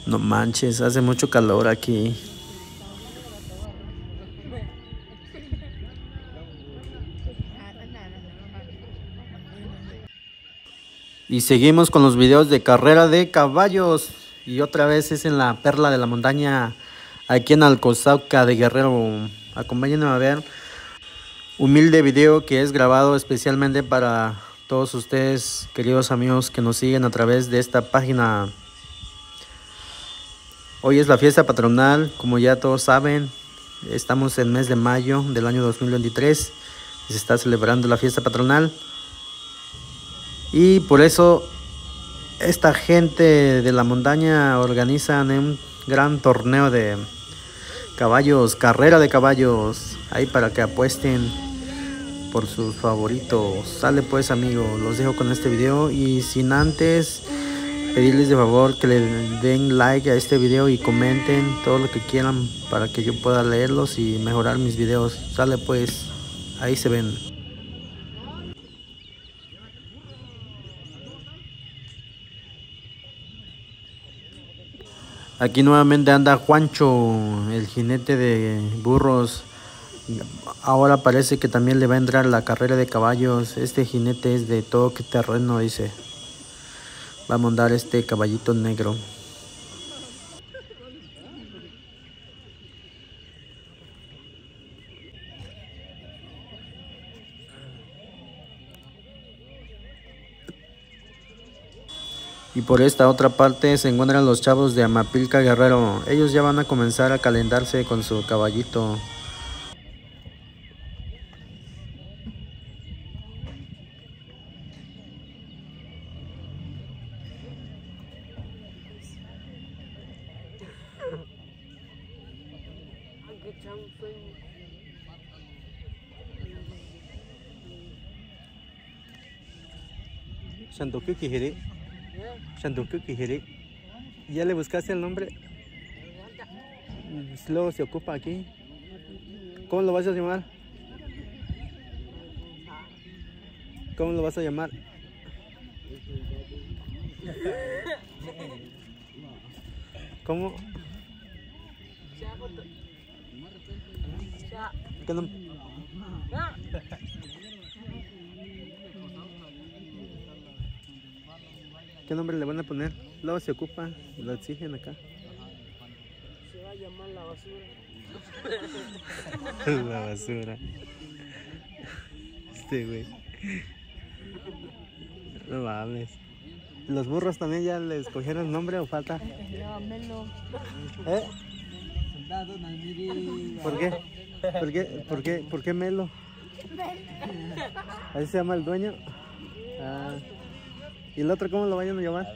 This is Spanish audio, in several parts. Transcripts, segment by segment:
No manches, hace mucho calor aquí. Y seguimos con los videos de carrera de caballos. Y otra vez es en la Perla de la Montaña, aquí en Alcozauca de Guerrero. Acompáñenme a ver humilde video que es grabado especialmente para todos ustedes, queridos amigos que nos siguen a través de esta página. Hoy es la fiesta patronal, como ya todos saben. Estamos en el mes de mayo del año 2023 y se está celebrando la fiesta patronal. Y por eso esta gente de la montaña organizan un gran torneo de caballos, carrera de caballos, ahí para que apuesten por sus favoritos. Sale pues, amigos, los dejo con este video y sin antes pedirles de favor que le den like a este video y comenten todo lo que quieran para que yo pueda leerlos y mejorar mis videos. Sale pues, ahí se ven. Aquí nuevamente anda Juancho, el jinete de burros. Ahora parece que también le va a entrar la carrera de caballos. Este jinete es de todo terreno, dice. Va a montar este caballito negro. Y por esta otra parte se encuentran los chavos de Amapilca Guerrero. Ellos ya van a comenzar a calentarse con su caballito. ¿Ya le buscaste el nombre? Luego se ocupa aquí. ¿Cómo lo vas a llamar? ¿Cómo lo vas a llamar? ¿Cómo? ¿Qué nombre? ¿Qué nombre le van a poner? Luego se ocupa, lo exigen acá. Se va a llamar La Basura. La basura. Este güey. No mames. ¿Los burros también ya les cogieron nombre o falta? No, Melo. ¿Eh? ¿Por qué? ¿Por qué Melo? ¿Así se llama el dueño? Ah. ¿Y el otro cómo lo vayan a llamar?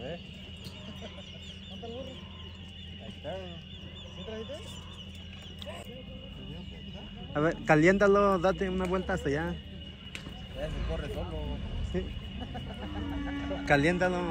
A ver, caliéntalo, date una vuelta hasta allá. Ya se corre solo. Sí. Caliéntalo.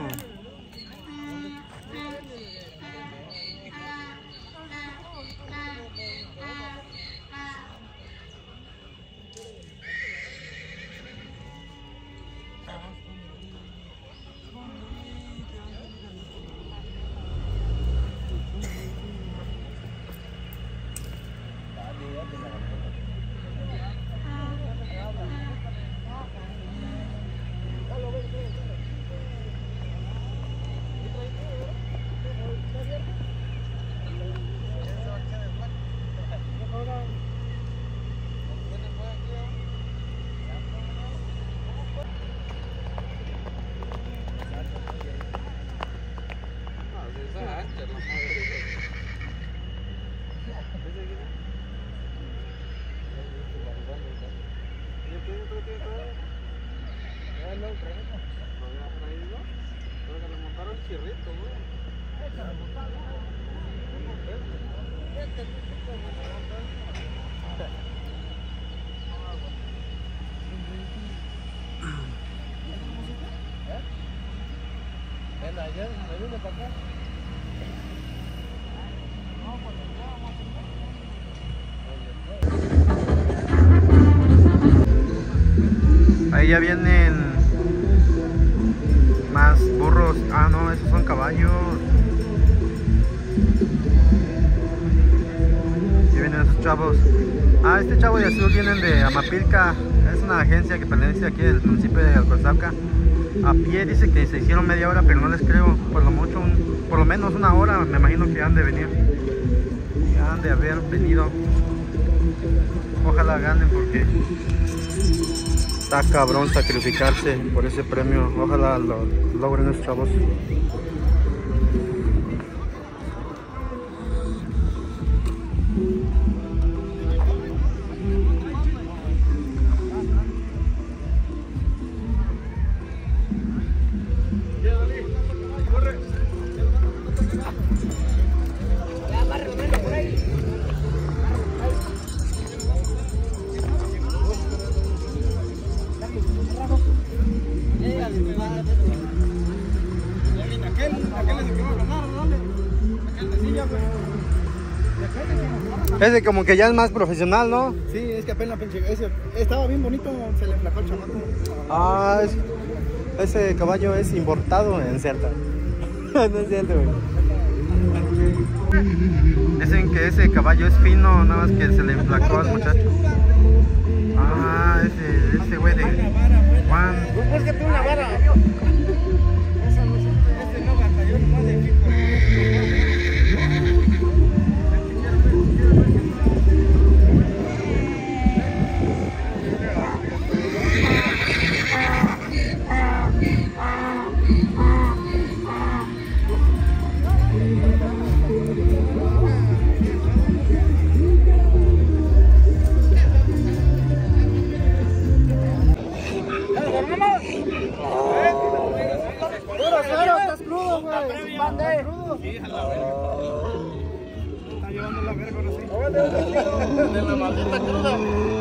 Ahí ya vienen más burros. Ah, no, esos son caballos. chavos. Este chavo de azul vienen de Amapilca. Es una agencia que pertenece aquí del municipio de Alcorzauca. A pie dice que se hicieron media hora, pero no les creo. Por lo menos una hora me imagino que han de venir. Han de haber venido. Ojalá ganen porque está cabrón sacrificarse por ese premio. Ojalá lo logren los chavos. Ese como que ya es más profesional, ¿no? Sí, es que apenas estaba bien bonito, se le enflacó el chamaco. Ese caballo es importado en Certa. No es cierto, güey. Dicen que ese caballo es fino, nada más que se le enflacó al muchacho. Ese güey de Juan. ¿Por qué tiene una vara? De la maldita cruda.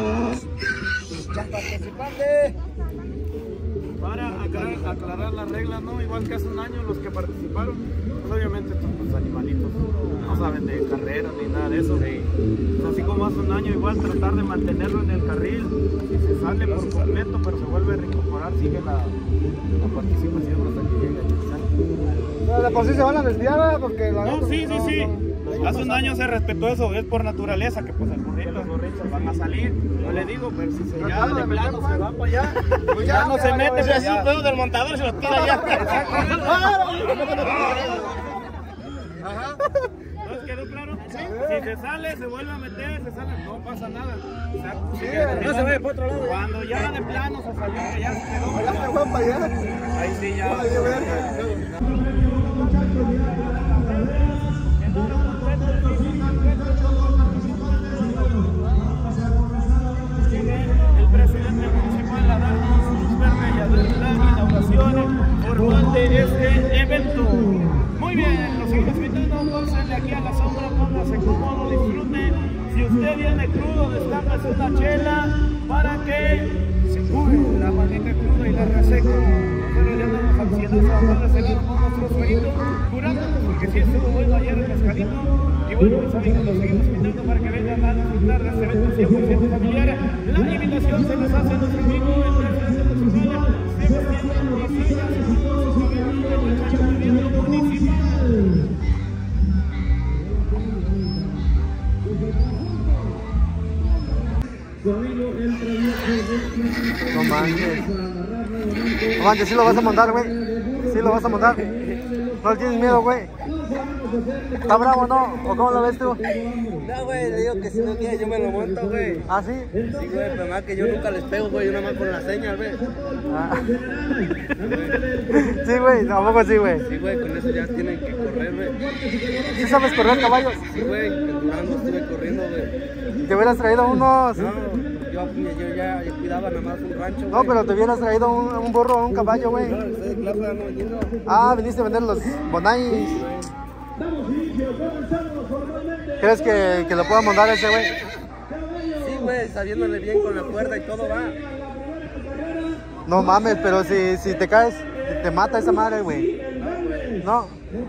Participante. Para aclarar las reglas, ¿no? Igual que hace un año los que participaron, pues obviamente estos animalitos no saben de carreras ni nada de eso. Pues así como hace un año, igual tratar de mantenerlo en el carril. Si se sale por completo, pero se vuelve a reincorporar, sigue la participación hasta que llegue al final. De por sí se van a desviar, porque la no, sí. Hace un año se respetó eso, es por naturaleza que pues los borrachos van a salir. Yo le digo, pero si se ya de plano se va para allá, pues ya no se mete, pues así un pedo del montador se los tira allá. Ajá. ¿Entonces quedó claro? ¿Sí? Si se sale, se vuelve a meter, se sale, no pasa nada. No se ve por otro lado. Cuando ya de plano se salió, ya se quedó. Ya se fue para allá. Ahí sí ya. El presidente municipal ha dado sus vermellas de la inauguración formal de este evento. Muy bien, los seguimos invitando, pónganse aquí a la sombra, pónganse cómodo, disfruten. Si usted viene crudo, destápese una chela para que se cure la maldita cruda y la reseca. Nosotros ya andamos ansiosos a de seguir con nuestros jueguitos, curándonos, porque sí estuvo bueno ayer el pescadito. Y bueno, mis amigos, los seguimos invitando para que vengan a disfrutar de este evento 100% familiar. La invitación se nos hace a nuestro amigo, el presidente municipal, Sebastián Casillas, el muchacho gobierno municipal. No manches. No manches, ¿sí lo vas a montar, güey? ¿Sí lo vas a montar? ¿No le tienes miedo, güey? ¿Está bravo, no? ¿O cómo lo ves tú? No, güey, le digo que si no quiere yo me lo monto, güey. ¿Ah, sí? Sí, güey, pero más que yo nunca les pego, güey, yo nada más con la señal, güey. Sí, güey, tampoco sí, güey. Sí, güey, con eso ya tienen que correr, güey. ¿Sí sabes correr caballos? Sí, güey, en Durango estuve corriendo, güey. ¿Te hubieras traído unos? No, yo ya cuidaba nada más un rancho, güey. No, pero te hubieras traído un burro o un caballo, güey. No, estoy de Plaza, no vendiendo. Viniste a vender los bonais. ¿Crees que lo pueda montar ese, güey? Sí, güey, sabiéndole bien con la cuerda y todo va. No mames, pero si te caes, te mata esa madre, güey. No.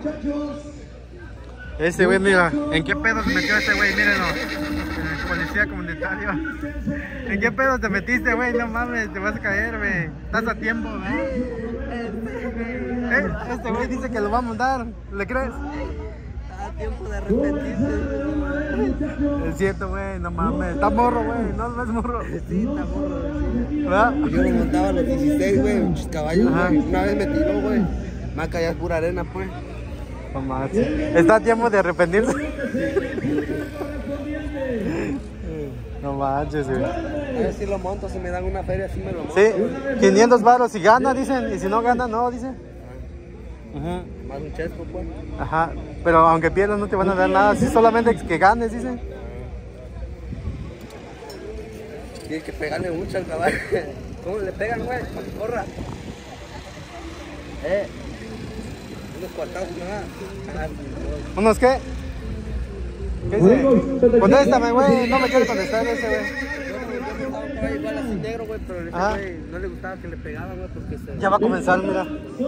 Ese güey, mira, ¿en qué pedo se metió ese güey? Mírenlo. El policía comunitario. ¿En qué pedo te metiste, güey? No mames, te vas a caer, güey. Estás a tiempo, güey. Este güey dice que lo va a montar. ¿Le crees? A tiempo de arrepentirse. Es cierto, güey, no mames. Está morro, güey, no es morro. Sí, está morro, sí. ¿Verdad? Yo lo montaba a los 16, güey, muchos caballos, Ajá. güey. Una vez me tiró, güey. Maca ya es pura arena, pues. No manches. Está a tiempo de arrepentirse. No manches, güey. A ver si lo monto, si me dan una feria, si me lo monto. Sí, 500 varos si gana, dicen. Y si no gana, no, dicen. Ajá. Más un chesco, pues. Ajá. Pero aunque pierdas no te van a dar nada. Sí, solamente que ganes, dicen. Tienes que pegarle mucho al caballo. ¿Cómo le pegan, güey? Para que corra. Unos cuartazos, nada. ¿Unos qué? ¿Qué dice? Contéstame, güey. No me quiere contestar ese, güey. Estaba igual así negro, güey, pero ese Ajá. güey no le gustaba que le pegaban, güey, porque se... Ya va a comenzar, mira.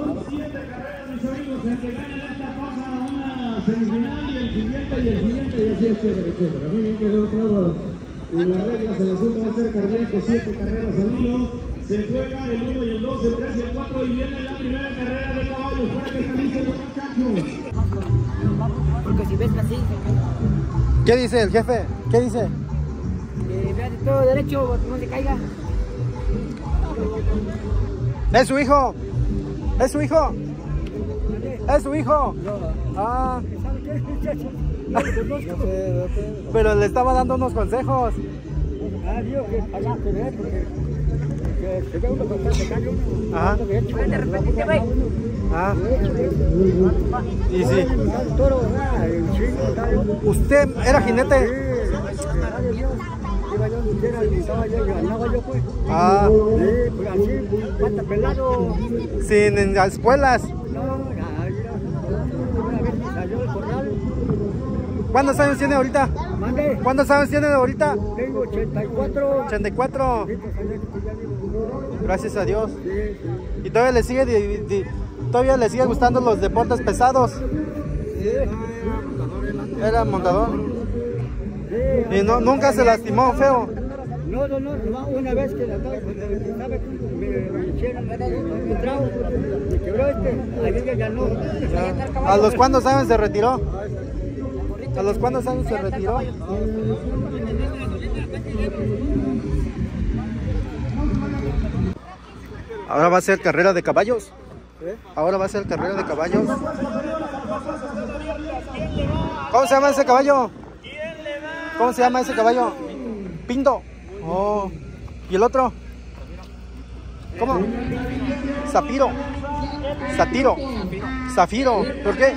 Y la regla se resulta va a ser cardíaco, 7 carreras al hilo. Se juega el 1 y el 2, el 3 y el 4 y viene la primera carrera de caballos para que estén los muchachos. Porque si ves así, ¿Qué dice el jefe? ¿Qué dice? veas de todo derecho, no se caiga. ¿Es su hijo? ¿Es su hijo? ¿Es su hijo? Ah, ¿Sabe qué, muchacho? No lo conozco. pero le estaba dando unos consejos. Digo que allá se ve, porque se ve uno con se cae uno. Ajá. De repente, güey. Ah. Y sí. El toro, ¿verdad? El chingo, tal. ¿Usted era jinete? Iba yo donde quiera y estaba yo, ganaba yo, pues. Ah, Sí, pues así, pata pelado. sin en las espuelas. No, una vez salió del corral. ¿Cuántos años tiene ahorita? Mande, ¿Cuántos años tiene ahorita? tengo 84. 84. Sí, pues, allá, pues, ya digo, Gracias a Dios. sí, sí. ¿Y todavía le sigue, todavía le sigue gustando los deportes pesados? Era montador. Sí, Y no, nunca se lastimó feo. no, una vez que estaba me hicieron me trago, me quebró ahí ya no. ¿A los cuántos años se retiró? ¿A los cuántos años se retiró? Ahora va a ser carrera de caballos. Ahora va a ser carrera de caballos. ¿Cómo se llama ese caballo? ¿Cómo se llama ese caballo? Pinto. Oh. ¿Y el otro? ¿Cómo? Zafiro. Satiro. Zafiro. ¿Por qué?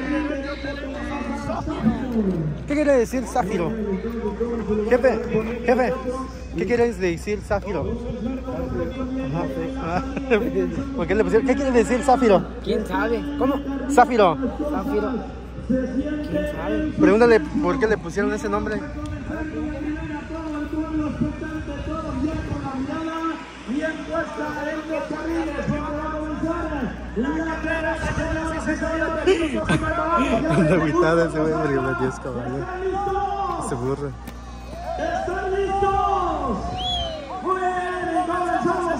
¿Qué quiere decir Zafiro? Jefe, ¿qué quiere decir Zafiro? Ajá. ¿Por qué le pusieron? ¿Qué quiere decir Zafiro? ¿Quién sabe? ¿Cómo? Zafiro. Zafiro. ¿Quién sabe? Pregúntale por qué le pusieron ese nombre. Anda agüitado ese güey porque metió ese caballo. Ese burro. ¿Están listos? Muy bien, y comenzamos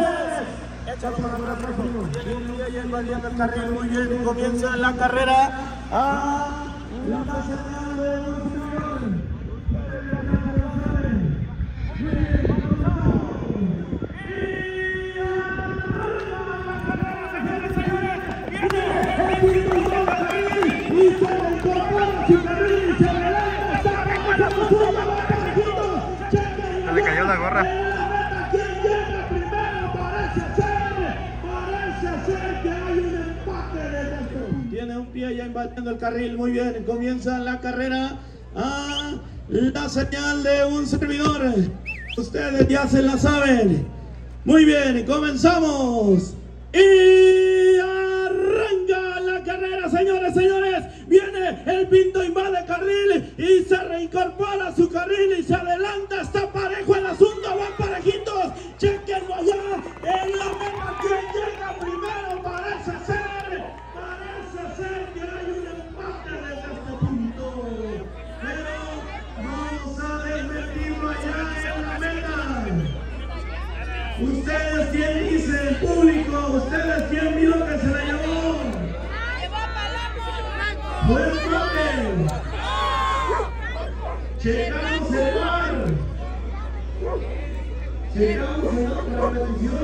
entonces. Muy bien, comienza la carrera. La señal de un Se le cayó la gorra. ¿Quién llega primero? Parece ser que hay un empate desde esto. Tiene un pie ya invadiendo el carril. Muy bien, comienza la carrera. La señal de un servidor. Ustedes ya se la saben. Muy bien, comenzamos. Y arranca la carrera, señores, señores. Viene el Pinto, invade carril y se reincorpora a su carril y se adelanta. Está parejo el asunto, van parejitos. Chequenlo allá en la meta. ¿Quién llega primero? Parece ser que hay un empate desde este punto. Pero vamos a desmentirlo allá en la meta. Ustedes, ¿quién dice? El público. ¿Ustedes quién vio que se la llevó? ¡Fue el toque! Checamos el bar. Checamos en otra repetición.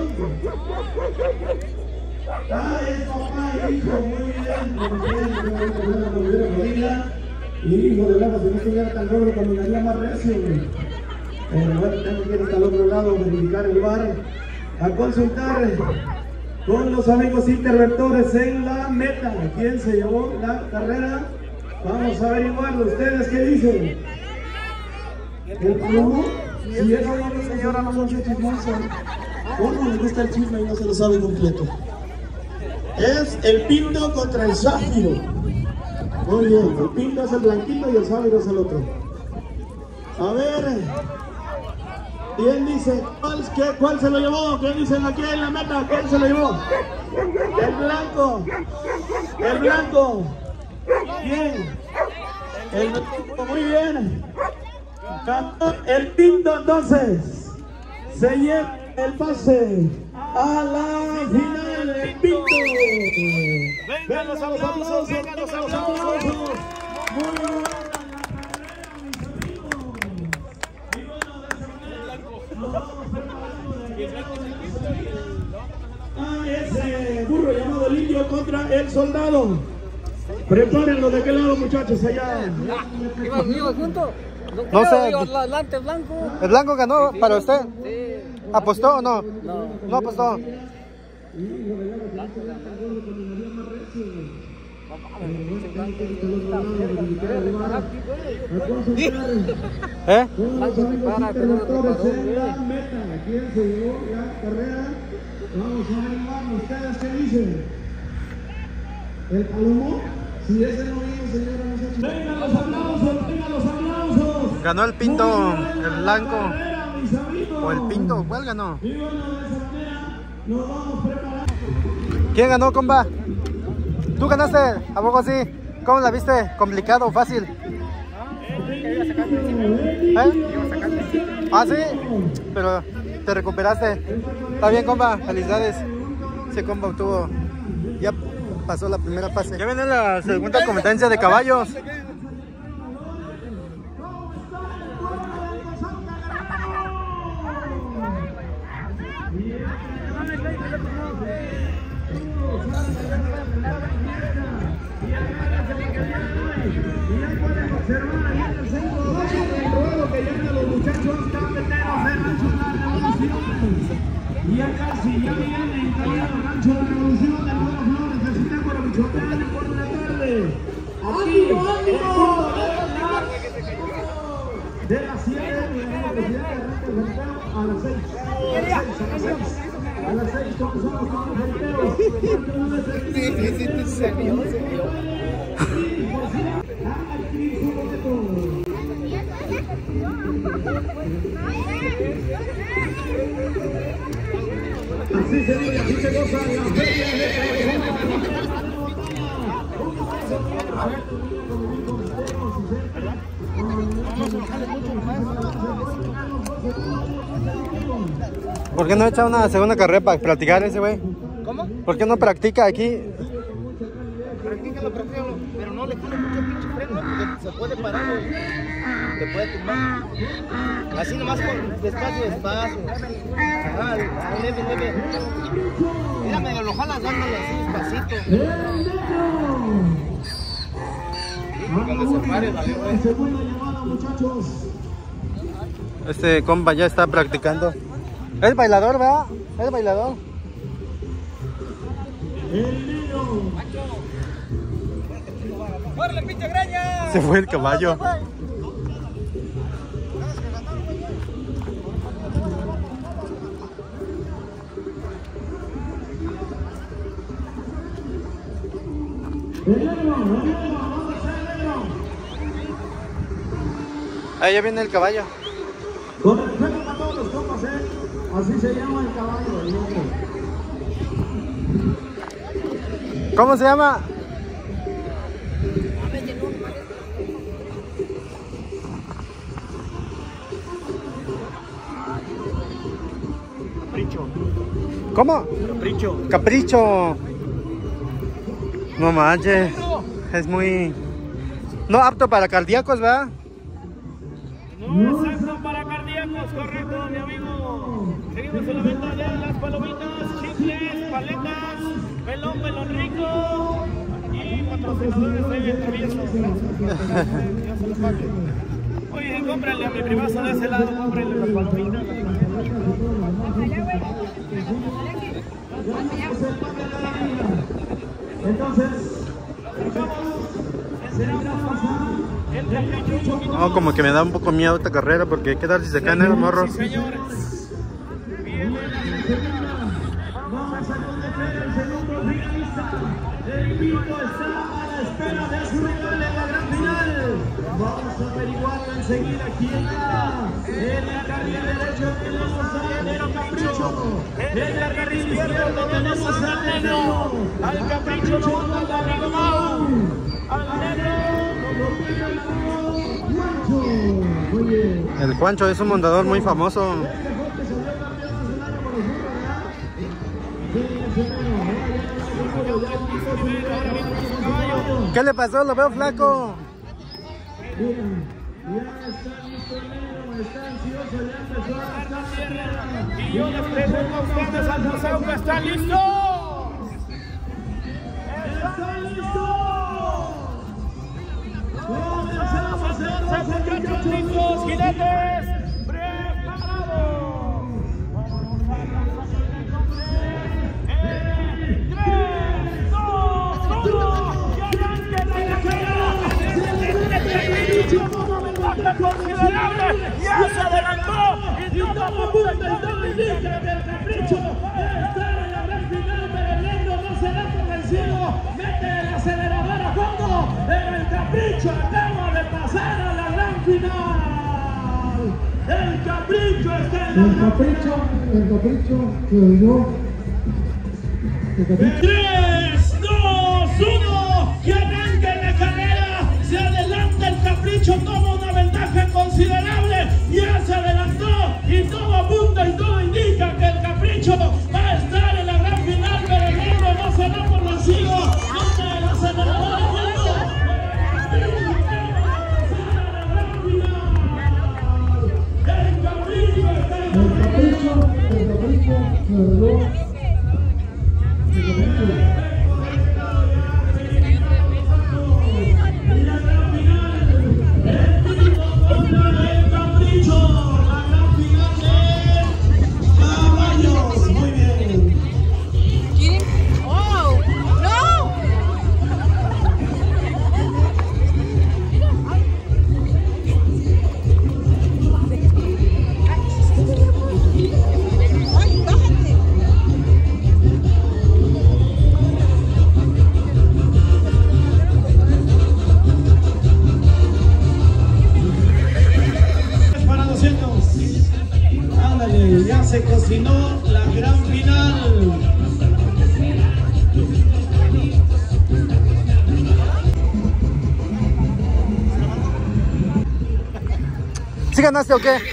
Es papá y hijo, muy bien. Y hijo de lejos, si no estuviera tan raro, caminaría más recio. Pero bueno, tengo que ir hasta el otro lado, verificar el bar, a consultar con los amigos interventores en la meta. ¿Quién se llevó la carrera? Vamos a averiguarlo. ¿Ustedes qué dicen? ¿El plomo? Si es una señora, no son chismosos. ¿Cómo les gusta el chisme y no se lo sabe completo? Es el pinto contra el zafiro. Muy bien, el pinto es el blanquito y el zafiro es el otro. A ver, ¿quién dice? ¿Cuál se lo llevó? ¿Quién dicen aquí en la meta? ¿Quién se lo llevó? El blanco. El blanco. ¿Quién? El blanco, muy bien. El pinto entonces se lleva el pase a la final. El pinto. Vengan los aplausos, vengan los aplausos. Muy bien. Ese burro llamado el indio contra el soldado. Prepárenlo de qué lado, muchachos, allá. ¿Iban juntos? No sé. Adelante, blanco. ¿El blanco ganó para usted? Sí. ¿Apostó o no? No. No apostó. ¿Eh? ¿Quién se llevó la carrera? Vamos a averiguar. ¿Ustedes qué dicen? ¿El palomo? Si ese no viene, señora, no se ha hecho. Vengan los aplausos, vengan los aplausos. Ganó el pinto, el blanco. O el pinto, ¿cuál ganó? Y bueno, de esa manera nos vamos preparando. ¿Quién ganó, compa? ¿Tú ganaste? ¿A poco sí? ¿Cómo la viste? ¿Complicado o fácil? ¿Eh? Ah, sí, pero te recuperaste. Está bien, compa, felicidades. Ese compa obtuvo, ya pasó la primera fase. Ya viene la segunda competencia de caballos. Ya casi, ya viene instalado el Rancho de la Revolución del Pueblo Flores de Zitácuaro, Michoacán, por la tarde. Aquí, de las 7 de la velocidad de arranque del a las 6. A las 6 comenzamos con los sorteos. Así se vive, así se goza la feria de ¿Por qué no echa una segunda carrera para practicar ese güey? ¿Cómo? ¿Por qué no practica aquí? Practícalo, pero no le jale mucho pinche freno porque se puede parar, te puede tumbar. Así nomás con despacio. Ajá, leve. Mira, medio lo jalas dándole así despacito. Cuando se pare, vale, güey. Segunda llamada, muchachos. Este compa ya está practicando. Es bailador, ¿verdad? Es bailador. El niño. ¡Órale, pinche greña! Se fue el caballo. Ahí ya viene el caballo. Con respeto para todos los compas, así se llama el caballo, el nombre. ¿Cómo se llama? Capricho. ¿Cómo? Capricho. Capricho. No manches. Es muy... No apto para cardíacos, ¿verdad? No es apto para cardíacos, correcto, mi amigo. Seguimos en la venta de las palomitas, chicles, paletas, pelón rico y patrocinadores de traviesos. Ya se lo pague. Oye, cómprenle a mi primazo de ese lado, cómprenle las palomitas. Entonces, No, como que me da un poco miedo esta carrera porque qué tal si se caen los morros. Sí, señores. vamos a conocer el segundo finalista. El equipo está a la espera de su rival en la gran final. Vamos a averiguarlo enseguida quién va. En el carril derecho tenemos a El Capricho. En el carril izquierdo tenemos a Neno. Al Capricho lo manda al amigo Mau. Al negro. Muy bien. El Juancho es un montador muy famoso. ¿Qué le pasó? Lo veo flaco. Ya está listo el negro, está ansioso, ya empezó a gastar la tierra. Y yo les pregunto a ustedes al museo que están listos. ¡Están listos! ¡Comenzamos a hacer Muchachos listos, jinetes, preparados. Vamos a lanzar en 3, 2, 1, que arranque la carrera. Considerable, ya se adelantó y todo punto y todo indica que el Capricho está en la gran final, pero el negro no será convencido. Mete el acelerador a fondo, pero el Capricho acaba de pasar a la gran final. El Capricho está en la gran final. El capricho que yo. 3, 2, 1, que arranque la carrera. Se adelanta el Capricho, toma una ventaja considerable. Ya se adelantó y todo apunta y todo indica que el Capricho va a estar en la gran final, pero el negro no se da por vencido. Mete el acelerador a fondo. El Capricho está en la gran final. El capricho que yo. Ya se cocinó la gran final. ¿Sí ganaste o qué?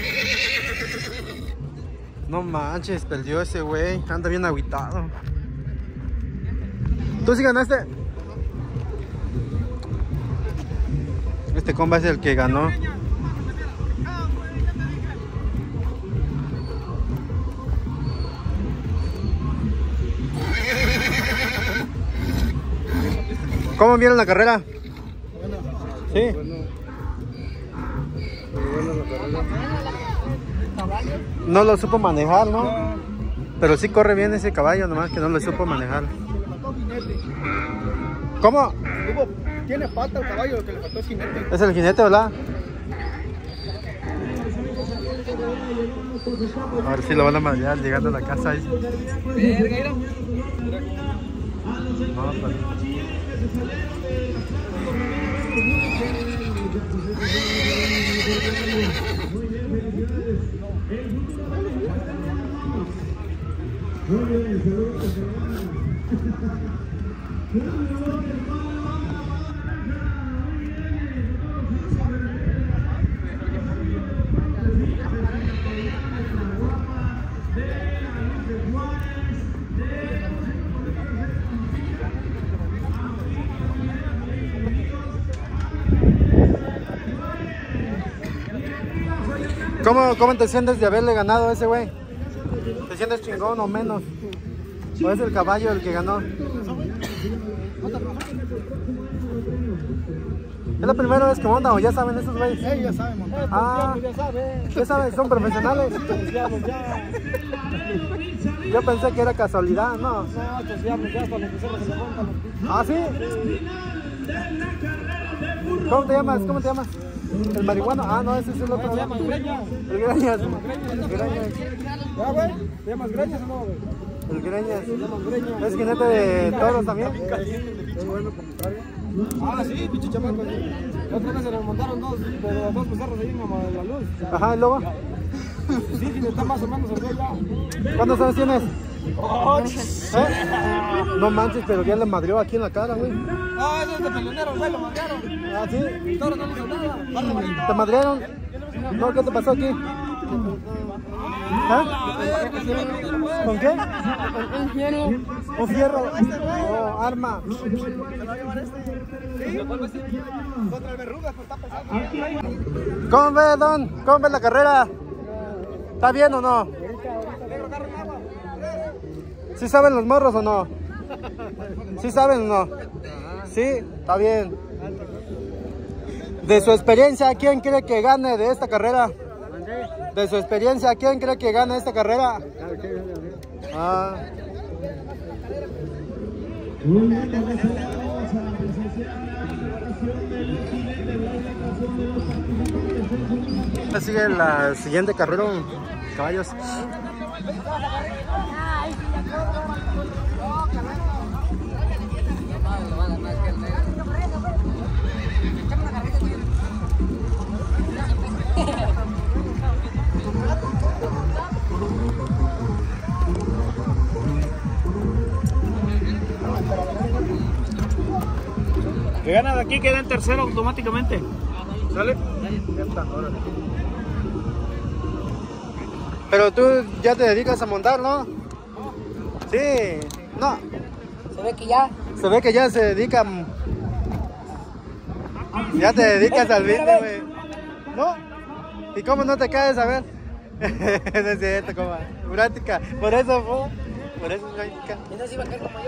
No manches, perdió ese güey. Anda bien agüitado. ¿Tú sí ganaste? Este comba es el que ganó. ¿Cómo vieron la carrera? Sí. No lo supo manejar, ¿no? Pero sí corre bien ese caballo, nomás que no lo supo manejar. ¿Cómo? Tiene pata el caballo, lo que le faltó es jinete. Es el jinete, ¿verdad? A ver si lo van a madrear llegando a la casa ahí. No, pues. ¿Cómo te sientes de haberle ganado a ese güey? ¿Te sientes chingón o menos? ¿O es el caballo el que ganó? ¿Es la primera vez que montan o ya saben esos güeyes? Sí, ya saben montar. Ah, ya saben, son profesionales. Yo pensé que era casualidad, ¿no? No, ya hasta lo que se le montan. ¿Ah, sí? ¿Cómo te llamas? ¿Cómo te llamas? ¿El marihuano? Ah, no, ese es el otro. Se llama Greñas. El Greñas. El Greñas. ¿Ya, güey? ¿Te llamas Greñas o no, güey? El Greñas. Se llaman Greñas. ¿Es jinete de toros también? Es bueno comentario. Ah, sí, pinche chamaco. La otra vez se le montaron dos becerros ahí en la luz. Ajá, ¿y luego? Sí, está más o menos el güey ya. ¿Cuántos años tienes? No manches, pero ya le madrió aquí en la cara, güey. Ah, eso es de peleonero, güey, lo madrearon. Ah, ¿sí? El toro no le hizo nada. Barra varita. ¿Te madrearon? No, ¿qué te pasó aquí? ¿Ah? ¿Con qué? Un fierro. ¿Un fierro? Oh, arma. Contra el verrugas, pero está pesado. ¿Cómo ves, Don? ¿Cómo ves la carrera? ¿Está bien o no? ¿Sí saben los morros o no? ¿Sí saben o no? Sí, está bien. De su experiencia, ¿quién cree que gane de esta carrera? De su experiencia, ¿quién cree que gane esta carrera? Ah. Sigue la siguiente carrera, caballos. Que gana de aquí queda en tercero automáticamente. ¿Sale? Pero tú ya te dedicas a montar, ¿no? Sí, no. Se ve que ya. Se ve que ya se dedica. Ya te dedicas al business, güey. ¿No? ¿Y cómo no te caes? A ver. No es cierto, coma. Práctica. Por eso es práctica. Esa sí va a caer como yo.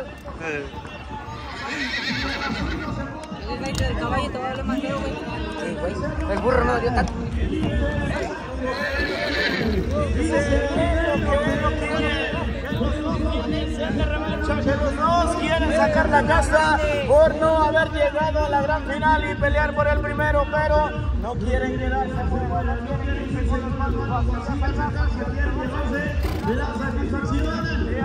El reino del caballo te va a darle más feo, güey. Sí, güey. El burro no dio tanto. Los dos quieren sacar la casa por no haber llegado a la gran final y pelear por el primero, pero no quieren quedarse fuera, no quieren irse con los manos bajas. La satisfacción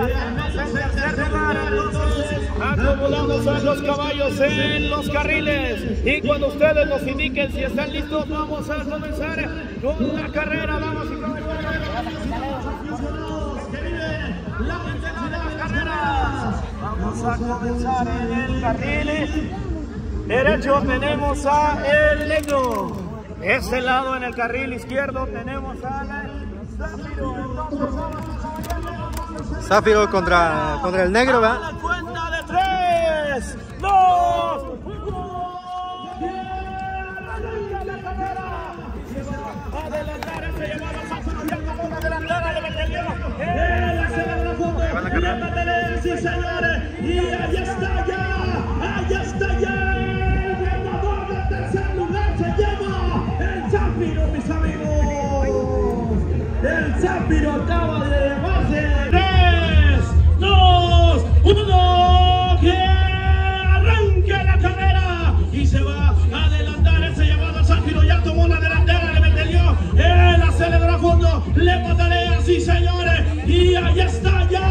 acumulamos a los caballos en los carriles y cuando ustedes nos indiquen si están listos, vamos a comenzar con la carrera. Vamos y vamos a comenzar en el carril derecho. Tenemos a el negro. Este lado en el carril izquierdo tenemos a Zafiro. Zafiro contra el negro, ¿verdad? A la cuenta de 3, 2, 1. Arranca la carrera. Adelantar ese llamado a Zafiro. Ya acabó de adelantar a la batería. Él acelera a fondo. Sí, señores, y ahí está ya, el ganador del tercer lugar se llama el Zafiro, mis amigos. El Zafiro acaba de llevarse 3, 2, 1, que arranque la carrera y se va a adelantar ese llamado al Zafiro. Ya tomó la delantera, le metió, él aceleró a fondo, le patalea, sí, señores, y ahí está ya.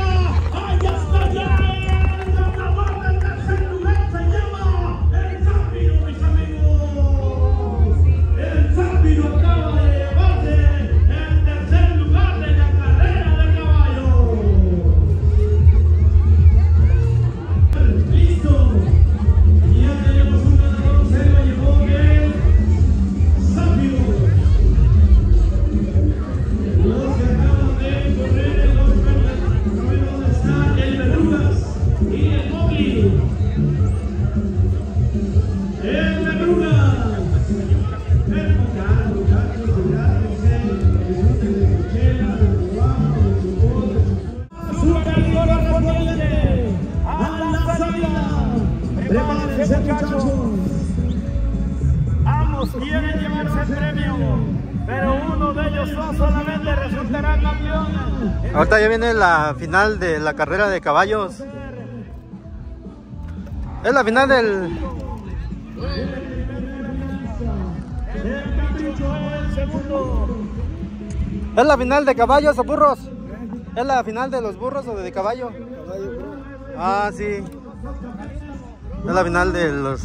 todos quieren llevarse el premio, pero uno de ellos dos solamente resultará campeón. Ahorita ya viene la final de la carrera de caballos. Es la final del... El Capricho el segundo. ¿Es la final de caballos o burros? ¿Es la final de los burros o de caballo? Ah, sí. Es la final de los...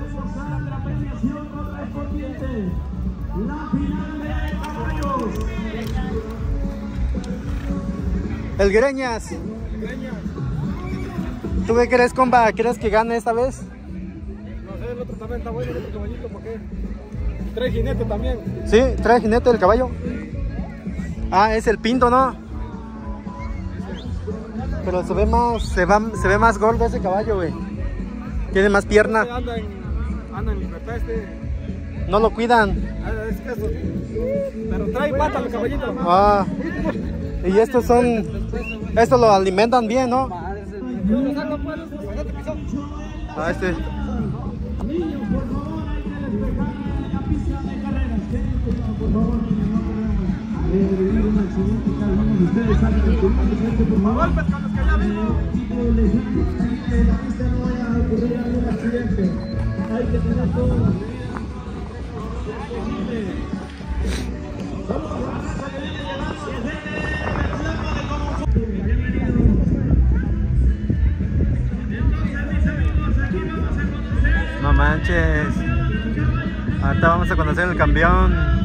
El Greñas. ¿Tú qué crees, compa? ¿Crees que gane esta vez? No sé, el otro también está bueno, el otro caballito, ¿por qué? Trae jinete también. Sí, trae jinete del caballo. Ah, es el Pinto, ¿no? Pero se ve más gordo ese caballo, güey. Tiene más pierna. Anda en libertad No lo cuidan. Es que eso. Pero trae pata el caballito. Ah. Y estos lo alimentan bien, ¿no? Ah, este. No manches. Ahorita vamos a conocer el campeón.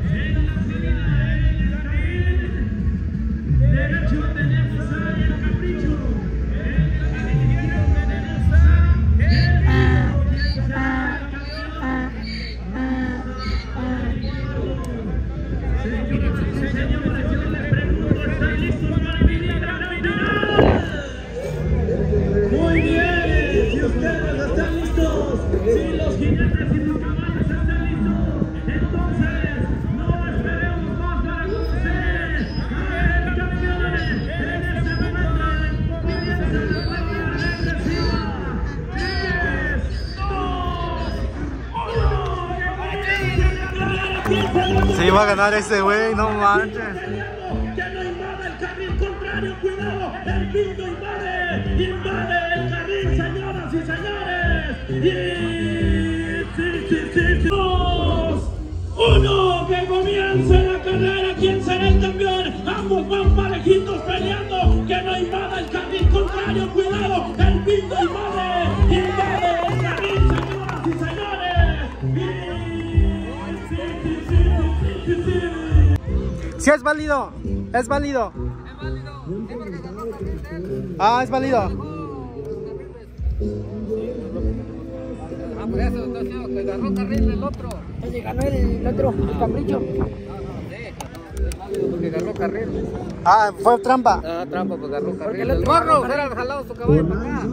Muy bien, si ustedes están listos, si los jinetes y sus caballos están listos, entonces no esperemos más para conocer a el campeón en este momento. Comienza la regresiva. 3, 2, 1. Sí, va a ganar ese güey, no manches. Que no invade el carril contrario, cuidado, el Pinto invade el carril, señoras y señores. Y sí. 2, 1, que comience la carrera. ¿Quién será el campeón? Ambos van parejitos peleando. Que no invada el carril contrario, cuidado, el Pinto invade el carril, señoras y señores. Y sí. Sí, es válido. Es válido. Ah, es válido. Ah, por eso, entonces, que agarró carril el otro. Ese ganó el otro, el Capricho. Porque agarró carril. Ah, fue trampa. Ah, trampa, porque agarró carril. Porque el otro morro fuera jalado su caballo para acá.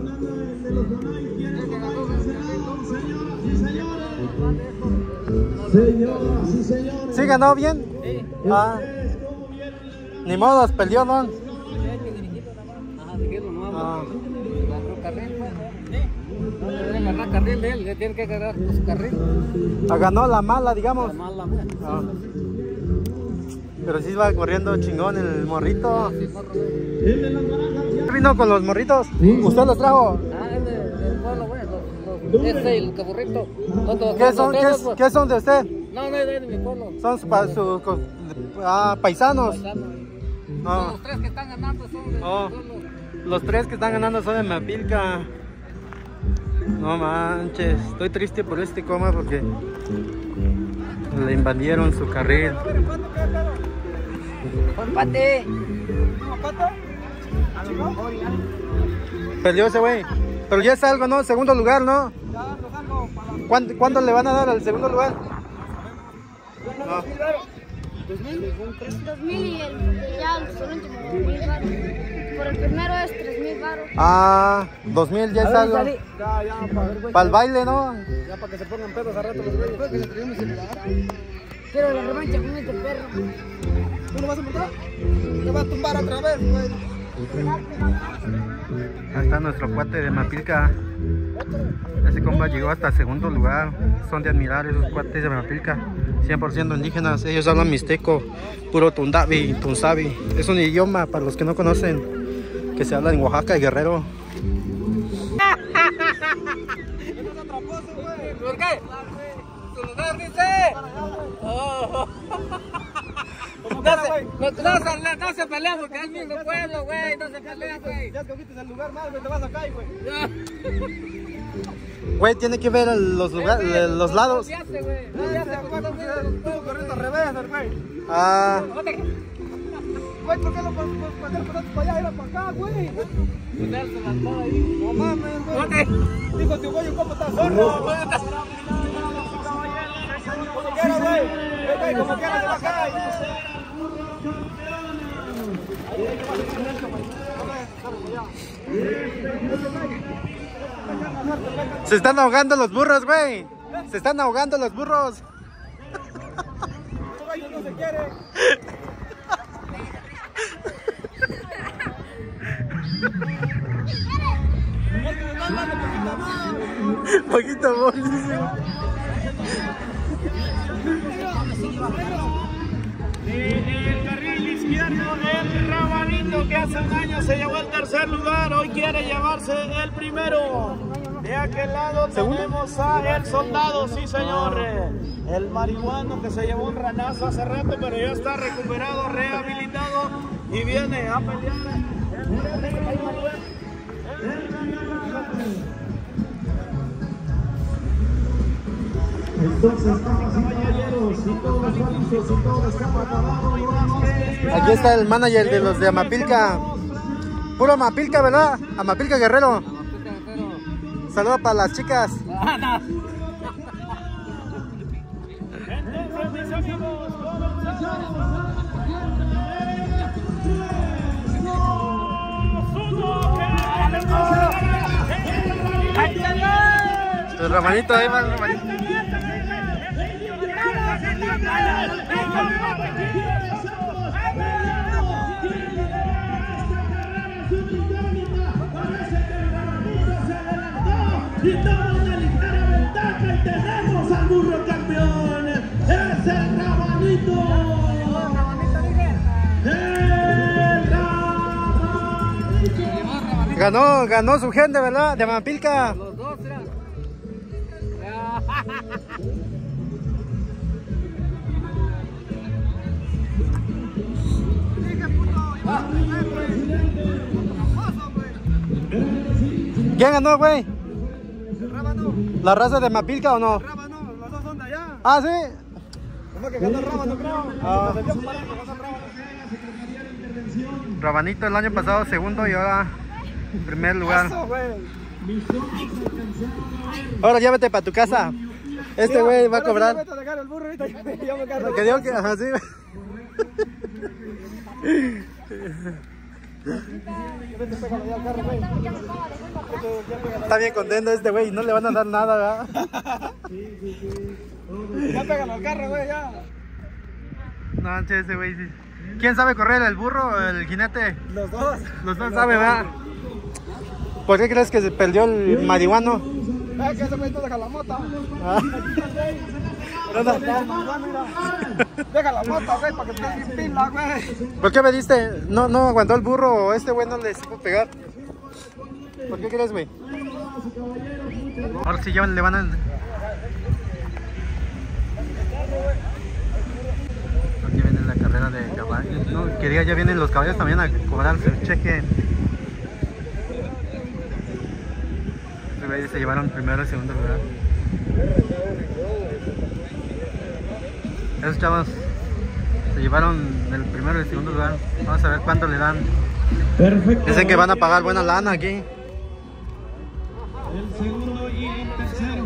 ¿Sí ganó bien? Sí. Ah. Ni modo, perdió, ¿no? Ajá, seguirlo, no Ah. agarró carril, pues. No debe agarrar carril de él, le tiene que agarrar su carril. Ah, ganó la mala, digamos. La mala, pues. Ah. Pero sí va corriendo chingón el morrito. Sí, morro. ¿Qué vino con los morritos? ¿Usted los trajo? Ah, es del pueblo, güey. Ese el caburrito. ¿Qué son de usted? No, es de mi pueblo. Son paisanos. Son los tres que están ganando, son de Oh. mi pueblo. Los tres que están ganando son de Mapilca. No manches, estoy triste por este coma porque le invadieron su carril. ¡Empate! Perdió ese güey. Pero ya es algo, ¿no? Segundo lugar, ¿no? ¿Cuánto le van a dar al segundo lugar? No. 2000 y ya el último 2000 baros. Por el primero es 3000 baros. Ah, 2000 ya es algo. Ya, para ver, Para el baile, ¿no? ya para que se pongan pedos a rato los güeyes. Quiero la revancha con este perro. ¿Tú lo vas a montar? Te va a tumbar otra vez, güey. Ahí está nuestro cuate de Mapilca. Ese compa llegó hasta segundo lugar. Son de admirar esos cuates de Mapilca. 100% indígenas. Ellos hablan mixteco, puro tundavi, tunzavi. Es un idioma para los que no conocen, que se habla en Oaxaca y Guerrero. ¿Por qué? ¿Tu lugar dice? No se pelea porque es el mismo pueblo, güey. No se pelea, güey. Ya escogiste el lugar mal, güey. Te vas a caer, güey. Güey, tiene que ver los lugares, los lados. Tú corriendo al revés, güey. Ah. Güey, ¿por qué no pasaste para allá? Era para acá, güey. No mames, güey. Dijo tu güey, ¿cómo estás solo? Como quiera, güey. Como quiera, de la calle. Se están ahogando los burros, güey. Se están ahogando los burros. No se quiere. Poquito amor. El carril izquierdo, el Rabanito, que hace un año se llevó el tercer lugar, hoy quiere llevarse el primero. De aquel lado tenemos a el Soldado, sí señor, el marihuano que se llevó un ranazo hace rato, pero ya está recuperado, rehabilitado y viene a pelear. Entonces, caballeros, si todo está listo, si todo está preparado, aquí está el manager de los de Amapilca. Puro Amapilca, ¿verdad? Amapilca Guerrero. Saludos para las chicas. Entonces, mis amigos, El Ramanito, ahí va el Ramanito. Y toma una ligera ventaja y tenemos al burro campeón. Es el Rabanito. El Rabanito. Ganó su gente, ¿verdad? De Amapilca. Los dos eran. ¿Quién ganó, güey? Rábano. ¿La raza de Mapilca o no? Rábano, los dos son de allá. Ah, sí. ¿Cómo que ganó Rábano, creo? Ah. Se dio para que ganó Rábano. Rabanito el año pasado segundo y ahora primer lugar. Eso, güey. Ahora llévate para tu casa. Este güey va a cobrar. Vete a dejar el burro ahorita, yo me cargo. Que digo que así. Está bien contento este güey, no le van a dar nada, ¿verdad? Ya pégalo al carro, güey, ya. No, che, ese güey sí. ¿Quién sabe correr, el burro o el jinete? Los dos. Los dos saben, ¿verdad? ¿Por qué crees que se perdió el marihuano? Es que ese güey no deja la mota. Ah. Deja la mota, güey, para que esté sin pila, güey. ¿Por qué me diste? No aguantó el burro o este güey no le supo pegar. ¿Por qué crees, güey? Ahora sí ya le van a... Aquí viene la carrera de caballos. No, que diga, ya vienen los caballos también a cobrar su cheque. Este güey se llevaron primero y segundo lugar. Esos chavos se llevaron el primero y el segundo lugar. Vamos a ver cuánto le dan. Perfecto. Dicen que van a pagar buena lana aquí. El segundo y el tercero.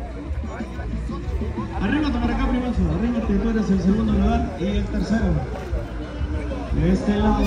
Arrímate para acá, primazo. Arrímate, tú eres el segundo lugar y el tercero. De este lado.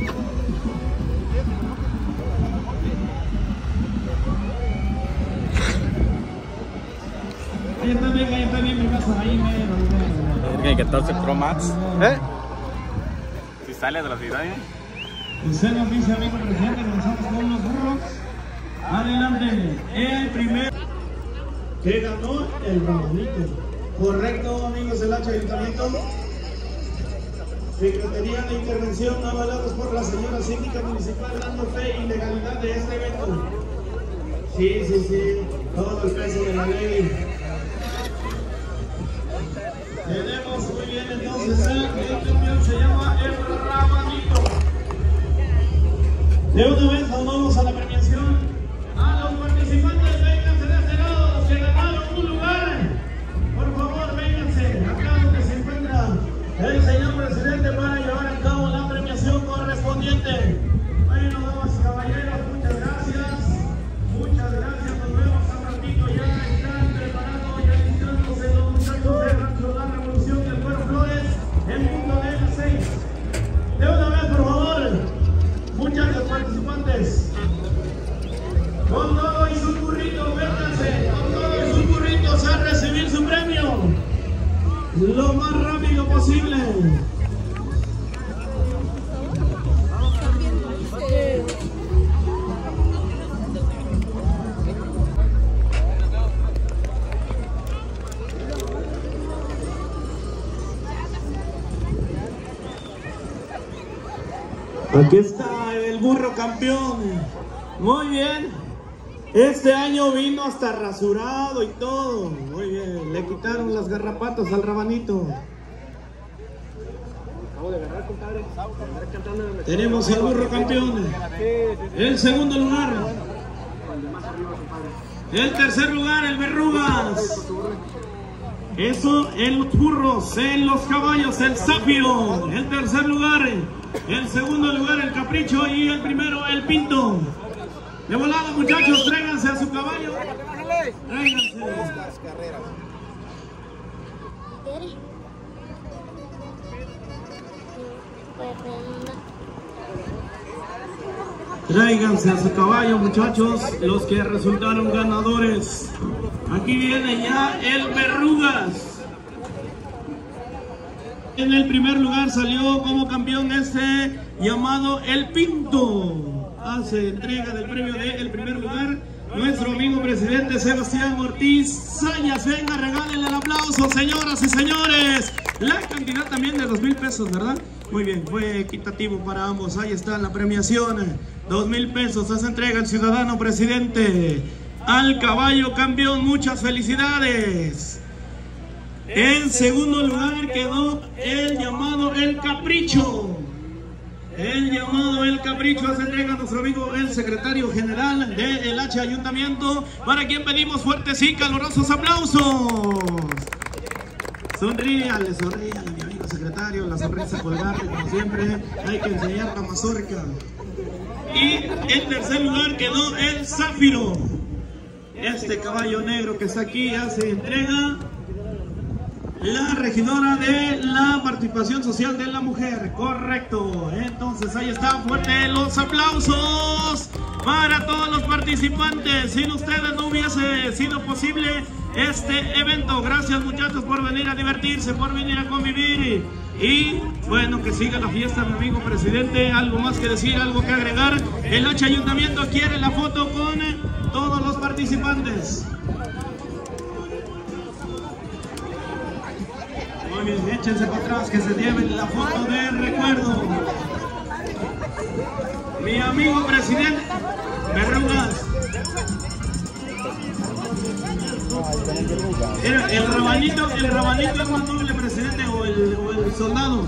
Ahí está bien, primazo. Ahí mero. Tiene 14 Pro Max. ¿Eh? Si sale de la ciudad, ¿eh? Usted nos dice, amigo presidente, comenzamos con los burros. Adelante, el primer que ganó el Ramonito. Correcto, amigos del H Ayuntamiento. Secretaría de Intervención, avalados por la señora síndica municipal, dando fe y legalidad de este evento. Sí, todo el peso de la ley. Tenemos muy bien entonces el campeón, se llama el Ramonito. De una vez nos vamos a la premiación. A los participantes, vénganse de este lado, los que ganaron un lugar. Por favor, vénganse acá donde se encuentra el señor presidente para llevar a cabo la premiación correspondiente. Bueno, damas y caballeros, muchas gracias. Muchas gracias, nos vemos un ratito. Ya están preparando y alistándose los muchachos de Rancho La Revolución del Pueblo Flores en punto de las 6. De una vez, por favor, muchachos participantes. Con todo y sus burritos, vénganse, con todo y sus burritos a recibir su premio lo más rápido posible. Aquí está el burro campeón. Muy bien. Este año vino hasta rasurado y todo. Muy bien, le quitaron las garrapatas al Ramonito. Tenemos al burro campeón. El segundo lugar. El tercer lugar, el Verrugas. Eso en los burros, en los caballos, el Zafiro. El tercer lugar. El segundo lugar, el Capricho. Y el primero, el Pinto. De volada, muchachos, tráiganse a su caballo. Tráiganse. Tráiganse a su caballo, muchachos, los que resultaron ganadores. Aquí viene ya el Verrugas. En el primer lugar salió como campeón este llamado el Pinto. Hace entrega del premio del primer lugar nuestro amigo presidente Sebastián Ortiz Sayas. Venga, regálenle el aplauso, señoras y señores. La cantidad también de 2,000 pesos, ¿verdad? Muy bien, fue equitativo para ambos. Ahí está la premiación, 2,000 pesos. Hace entrega el ciudadano presidente al caballo campeón. Muchas felicidades. En segundo lugar quedó el llamado el Capricho. El llamado el Capricho hace entrega a nuestro amigo el secretario general del H Ayuntamiento, para quien pedimos fuertes y calurosos aplausos. Sonríale, mi amigo secretario, la sonrisa colgante como siempre, hay que enseñar la mazorca. Y en tercer lugar quedó el Zafiro. Este caballo negro que está aquí hace entrega la regidora de la participación social de la mujer. Correcto. Entonces ahí está, fuerte los aplausos para todos los participantes. Sin ustedes no hubiese sido posible este evento. Gracias, muchachos, por venir a divertirse, por venir a convivir. Y bueno, que siga la fiesta, mi amigo presidente. ¿Algo más que decir, algo que agregar? El H Ayuntamiento quiere la foto con todos los participantes. Muy bien, échense para atrás, que se lleven la foto de recuerdo. Mi amigo presidente Verrugas. El rabanito es más noble, presidente, o el soldado.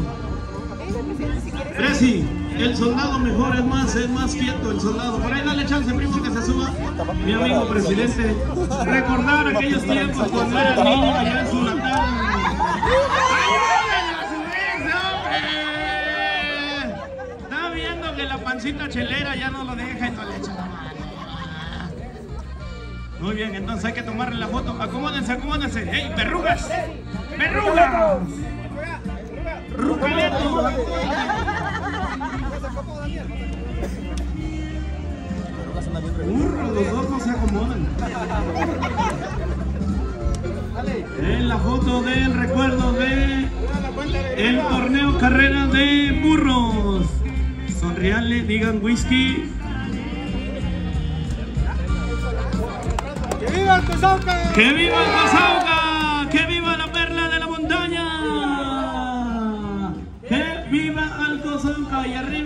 Presi, el soldado mejor, es más quieto el soldado. Por ahí dale chance, primo, que se suba. Mi amigo presidente, recordar aquellos tiempos cuando era niño allá en Zulatán. Está viendo que la pancita chelera ya no lo deja y no le echa la mano. Muy bien, entonces hay que tomarle la foto. Acomódense, acomódense. ¡Ey, Verrugas! ¡Verrugas! ¡Rucaleto! Los dos no se acomodan. En la foto del recuerdo de el torneo carrera de burros. Sonríanle, digan whisky. ¡Que viva el Cozauca! ¡Que viva el Cozauca! ¡Que viva la perla de la montaña! ¡Que viva el Cozauca! Y arriba.